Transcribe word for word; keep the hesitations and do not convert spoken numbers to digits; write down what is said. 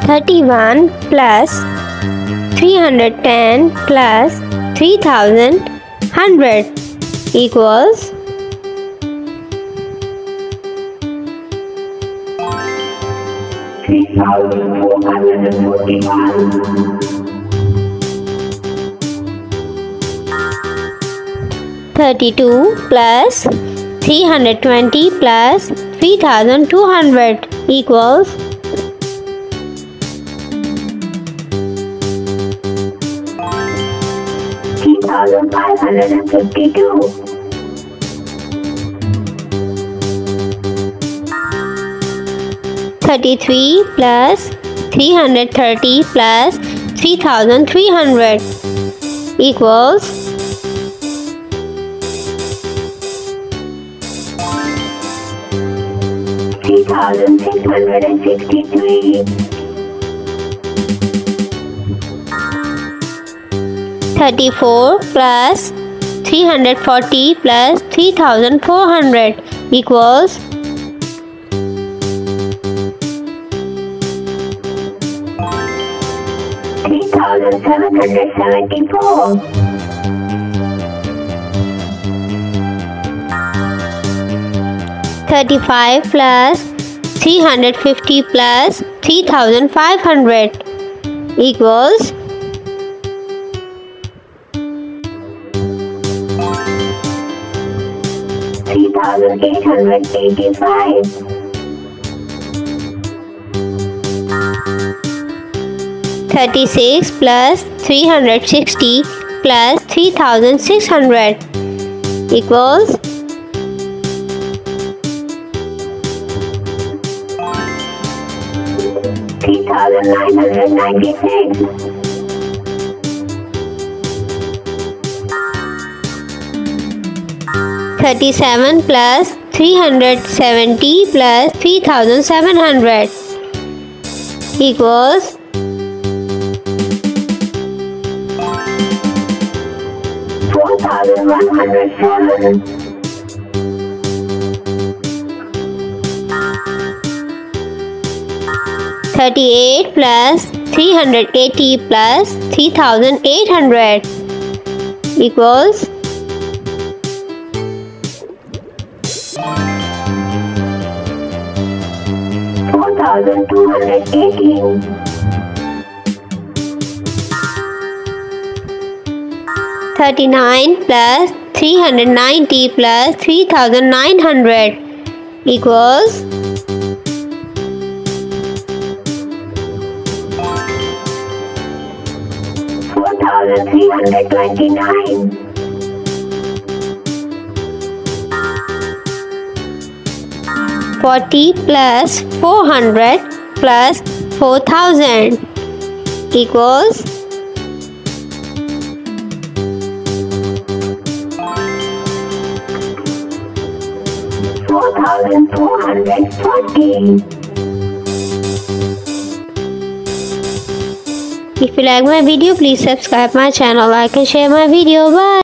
thirty-one plus three hundred ten plus three thousand one hundred equals three thousand four hundred forty-one. thirty-two plus three hundred twenty plus three thousand two hundred equals three thousand five hundred fifty-two. thirty-three plus three hundred thirty plus three thousand three hundred equals three thousand six hundred sixty-three. thirty-four plus three hundred forty plus three thousand four hundred equals three thousand seven hundred seventy-four. thirty-five plus three hundred fifty plus three thousand five hundred equals three thousand eight hundred eighty-five. thirty-six plus three hundred sixty plus three thousand six hundred equals three thousand nine hundred ninety-six. thirty-seven plus three hundred seventy plus three thousand seven hundred equals four thousand one hundred seven. thirty-eight plus three hundred eighty plus three thousand eight hundred equals four thousand two hundred eighteen. thirty-nine plus three hundred ninety plus three thousand nine hundred equals four thousand three hundred twenty-nine. forty plus four hundred plus four thousand equals four thousand four hundred forty. If you like my video, please subscribe my channel, like and share my video. Bye.